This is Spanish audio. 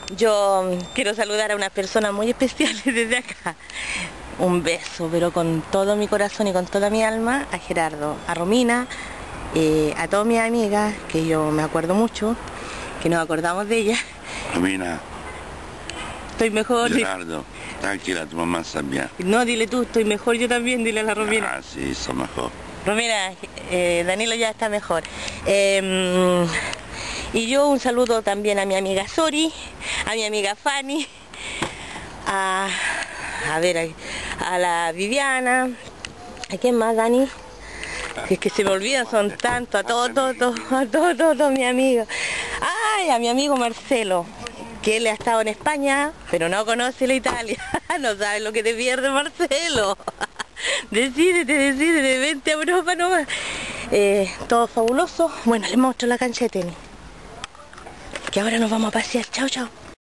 Yo quiero saludar a unas personas muy especiales desde acá. Un beso, pero con todo mi corazón y con toda mi alma, a Gerardo, a Romina, a todas mis amigas, que yo me acuerdo mucho, que nos acordamos de ellas. Romina, Estoy mejor. Gerardo, tranquila, tu mamá está bien. No, dile tú, estoy mejor yo también, dile a la Romina. Ah, sí, está mejor. Romina, Danilo ya está mejor. Y yo un saludo también a mi amiga Sori, a mi amiga Fanny, a la Viviana, ¿a quién más, Dani? Es que se me olvidan, son tantos, a todos mis amigos. Ay, a mi amigo Marcelo, que él ha estado en España, pero no conoce la Italia. No sabes lo que te pierdes, Marcelo. Decídete, vente a Europa nomás. Todo fabuloso. Bueno, les muestro la cancha de tenis, que ahora nos vamos a pasear. Chao, chao.